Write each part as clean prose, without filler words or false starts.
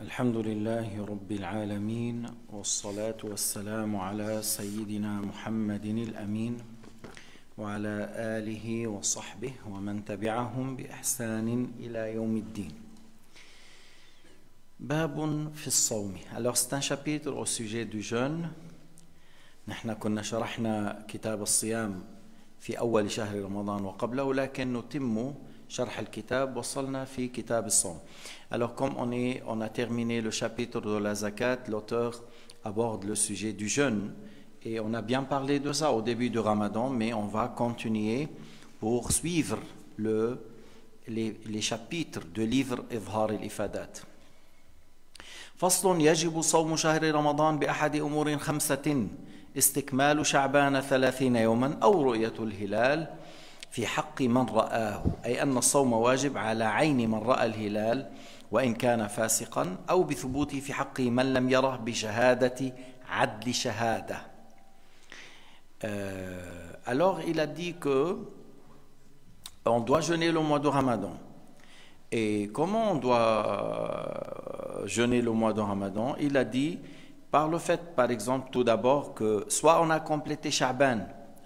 الحمد لله رب العالمين والصلاة والسلام على سيدنا محمد الأمين وعلى آله وصحبه ومن تبعهم بإحسان إلى يوم الدين. باب في الصوم. Alors c'est un chapitre au sujet du jeûne. نحن كنا شرحنا كتاب الصيام في أول شهر رمضان وقبله، لكن نتم شرح الكتاب وصلنا في كتاب الصوم. Alors comme on a terminé le chapitre de la zakat, l'auteur aborde le sujet du jeûne et on a bien parlé de ça au début du Ramadan, mais on va continuer pour suivre les chapitres du livre إظهار الإفادات. فصل يجب صوم شهر رمضان بأحد أمور 5: استكمال شعبان 30 يوما أو رؤية الهلال في حق من رآه، أي أن الصوم واجب على عين من رأى الهلال وإن كان فاسقا، أو بثبوته في حق من لم يره بشهادة عدل شهادة. Alors il a dit que on doit jeûner le mois de Ramadan. Et comment on doit jeûner le mois de Ramadan? Il a dit par le fait, par exemple, tout d'abord que soit on a complété Sha'ban,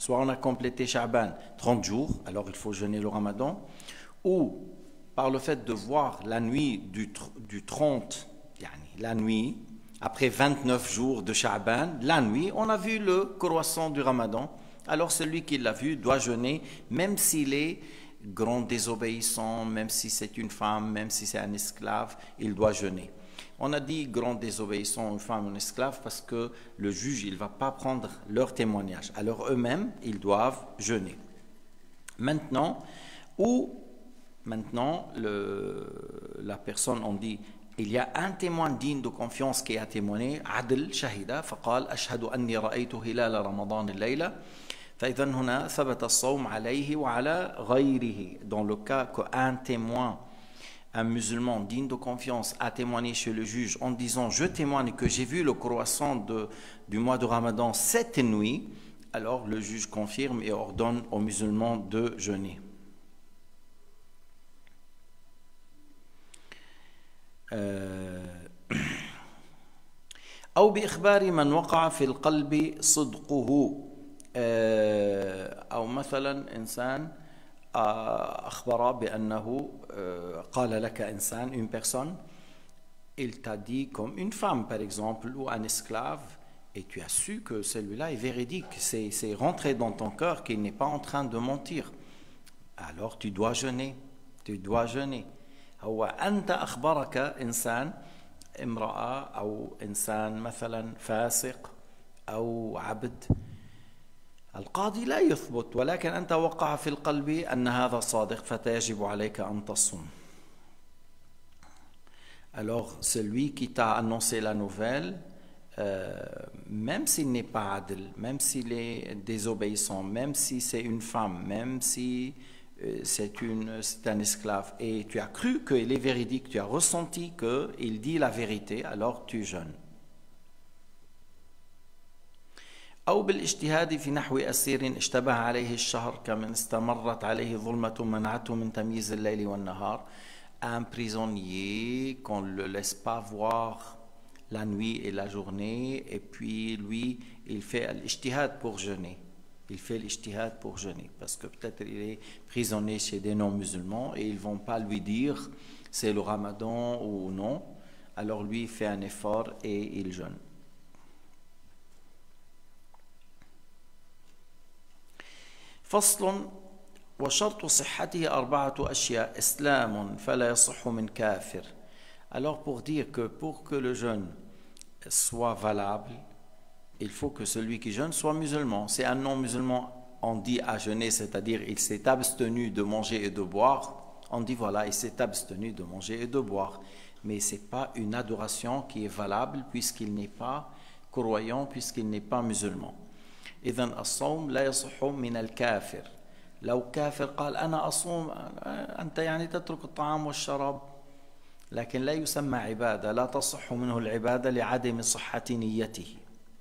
30 jours, alors il faut jeûner le Ramadan, ou par le fait de voir la nuit du 30, la nuit, après 29 jours de Sha'ban, la nuit, on a vu le croissant du Ramadan, alors celui qui l'a vu doit jeûner, même s'il est grand désobéissant, même si c'est une femme, même si c'est un esclave, il doit jeûner. On a dit grand désobéissant, une femme, un esclave, parce que le juge, il ne va pas prendre leur témoignage. Alors eux-mêmes, ils doivent jeûner. Maintenant, la personne, on dit, il y a un témoin digne de confiance qui a témoigné, عدل شهيدا فقال أشهد أني رأيت هلال رمضان الليلة. فإذا هنا ثبت الصوم عليه وعلى غيره. Dans le cas qu'un témoin, un musulman digne de confiance a témoigné chez le juge en disant « Je témoigne que j'ai vu le croissant du mois de Ramadan cette nuit », alors le juge confirme et ordonne aux musulmans de jeûner. أو بإخبار من وقع في القلب صدقه، أو مثلا إنسان أخبر بأنه قال لك إنسان, une personne, il t'a dit comme une femme par exemple ou un esclave, et tu as su que celui-là est véridique, c'est rentré dans ton cœur qu'il n'est pas en train de mentir, alors tu dois jeûner. هو أنت أخبرك إنسان, امرأة أو إنسان مثلا فاسق أو عبد, القاضي لا يثبت, ولكن أنت وقع في القلب أن هذا صادق فيجب عليك أن تصوم. Alors celui qui t'a annoncé la nouvelle, même s'il n'est pas adl, même s'il est désobéissant, même si c'est une femme, même si c'est un esclave, et tu as cru qu'il est véridique, tu as ressenti qu'il dit la vérité, alors tu jeûnes. أو بالاجتهاد في نحو أسير اشتبه عليه الشهر كمن استمرت عليه ظلمة منعته من تمييز الليل والنهار. Un prisonnier qu'on ne le laisse pas voir la nuit et la journée, et puis lui, il fait l'ijtihad pour jeûner. Parce que peut-être il est prisonnier chez des non-musulmans et ils ne vont pas lui dire c'est le Ramadan ou non. Alors lui, il fait un effort et il jeûne. فصل وشرط صحته 4 أشياء إسلام فلا يصح من كافر. Alors pour dire que pour que le jeûne soit valable, il faut que celui qui jeûne soit musulman. C'est un non-musulman, on dit à jeûner, c'est-à-dire il s'est abstenu de manger et de boire. On dit voilà, il s'est abstenu de manger et de boire. Mais ce n'est pas une adoration qui est valable puisqu'il n'est pas croyant, puisqu'il n'est pas musulman. إذن الصوم لا يصح من الكافر. لو كافر قال أنا أصوم، أنت يعني تترك الطعام والشراب، لكن لا يسمى عبادة، لا تصح منه العبادة لعدم صحة نيته.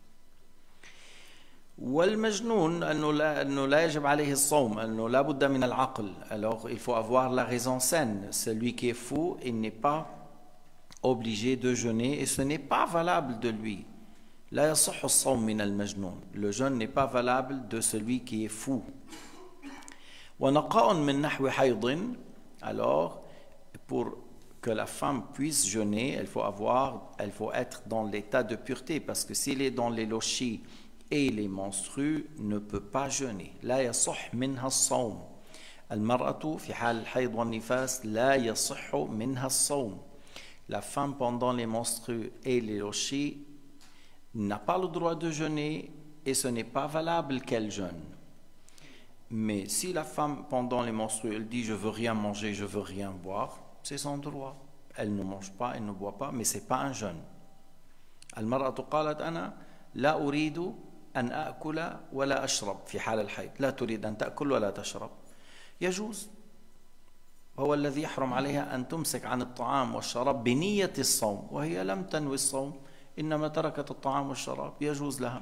والمجنون أنه لا يجب عليه الصوم، أنه لا بد من العقل. Alors il faut avoir la raison saine. Celui qui est fou, il n'est pas obligé de jeûner et ce n'est pas valable de lui. لا يصح الصوم من المجنون. Le jeûne n'est pas valable de celui qui est fou. ونقاء من نحو حيض. Alors, pour que la femme puisse jeûner, elle faut être dans l'état de pureté, parce que s'il est dans les lochis et les menstrues, ne peut pas jeûner. لا يصح منها الصوم. المرأة في حال الحيض والنفاس لا يصح منها الصوم. La femme pendant les menstrues et les lochis n'a pas le droit de jeûner et ce n'est pas valable qu'elle jeûne. Mais si la femme pendant les menstrues, elle dit je veux rien manger, je veux rien boire, c'est son droit. Elle ne mange pas, elle ne boit pas, mais c'est pas un jeûne. المرأة قالت أنا لا أريد أن أأكل ولا أشرب في حال الحيض. لا تريد أن تأكل ولا تشرب. يجوز. هو الذي يحرم عليها أن تمسك عن الطعام والشراب بنية الصوم وهي لم تنوي الصوم إنما تركت الطعام والشراب يجوز لها.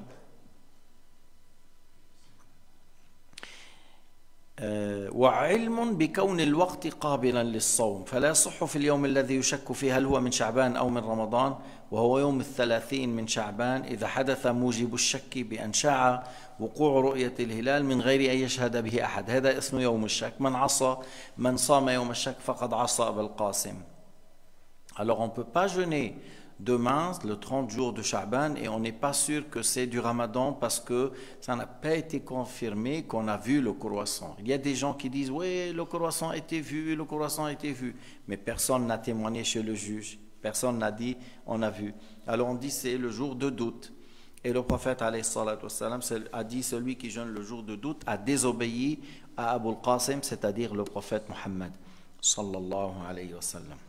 وعلم بكون الوقت قابلا للصوم فلا يصح في اليوم الذي يشك فيه هل هو من شعبان أو من رمضان وهو يوم 30 من شعبان إذا حدث موجب الشك بأن شاع وقوع رؤية الهلال من غير أن يشهد به أحد. هذا اسمه يوم الشك. من صام يوم الشك فقد عصى أبا القاسم. Alors on ne peut pas jeûner demain, le 30 jours de Sha'ban, et on n'est pas sûr que c'est du Ramadan parce que ça n'a pas été confirmé qu'on a vu le croissant. Il y a des gens qui disent oui, le croissant a été vu, le croissant a été vu, mais personne n'a témoigné chez le juge, personne n'a dit on a vu. Alors on dit c'est le jour de doute. Et le prophète alayhi salatu wassalam a dit celui qui jeûne le jour de doute a désobéi à Abu al-Qasim, c'est-à-dire le prophète Muhammad sallallahu alayhi wa sallam.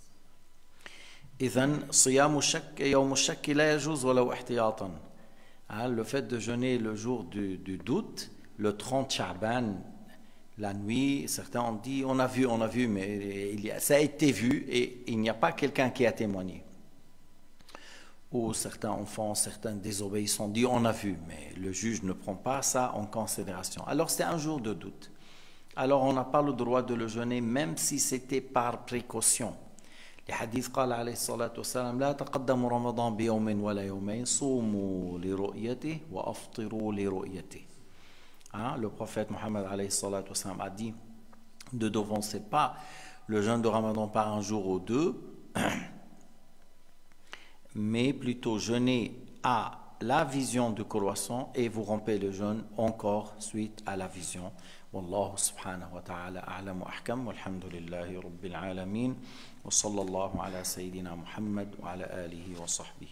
إذن صيام الشك يوم الشك لا يجوز ولو احتياطا. Le fait de jeûner le jour du doute, le 30 Sha'ban, la nuit, certains ont dit on a vu, mais ça a été vu et il n'y a pas quelqu'un qui a témoigné. Ou certains enfants, certains désobéissants dit on a vu, mais le juge ne prend pas ça en considération. Alors c'est un jour de doute. Alors on n'a pas le droit de le jeûner même si c'était par précaution. لحديث قال عليه الصلاة والسلام لا تقدموا رمضان بيوم ولا يومين صوموا لرؤيته وأفطروا لرؤيته. Le prophète Mohammed alayhi salatu wassalam a dit ne devancez pas le jeûne de Ramadan par un jour ou deux, mais plutôt jeûnez à la vision du croissant et vous rompez le jeûne encore suite à la vision. والله سبحانه وتعالى أعلم وأحكم والحمد لله رب العالمين وصلى الله على سيدنا محمد وعلى آله وصحبه